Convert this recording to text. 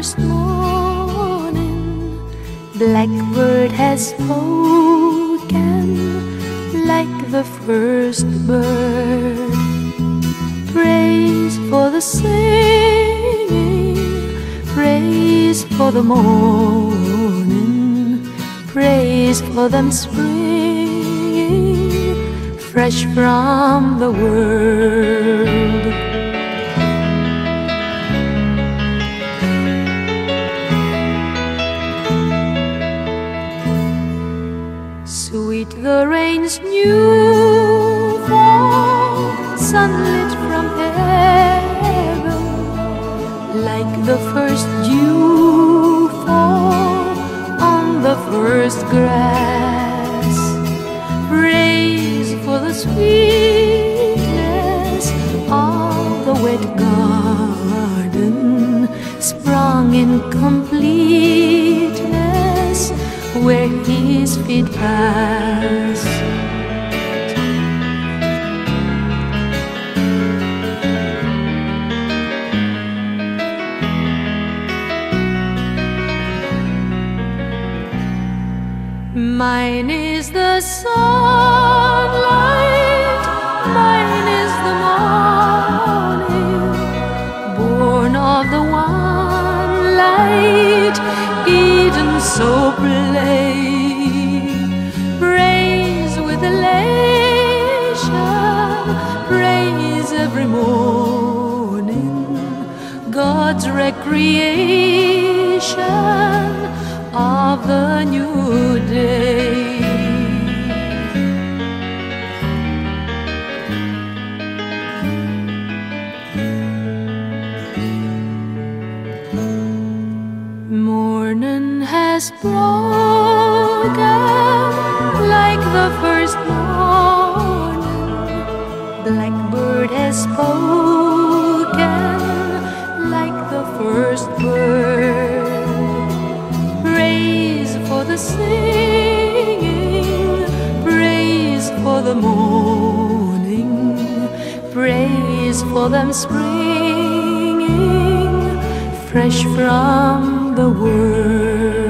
first morning, blackbird has spoken like the first bird. Praise for the singing, praise for the morning, praise for them springing fresh from the world. Sweet the rain's new fall, sunlit from heaven, like the first dew fall on the first grass. Praise for the sweetness of the wet garden, sprung in completeness where His feet pass. Mine is the sunlight, mine is the morning, born of the one light, Eden so plain. Praise with elation, praise every morning, God's recreation of the new day. Morning has broken like the first morning, blackbird has spoken like the first bird. Praise for the singing, praise for the morning, praise for them springing fresh from the world.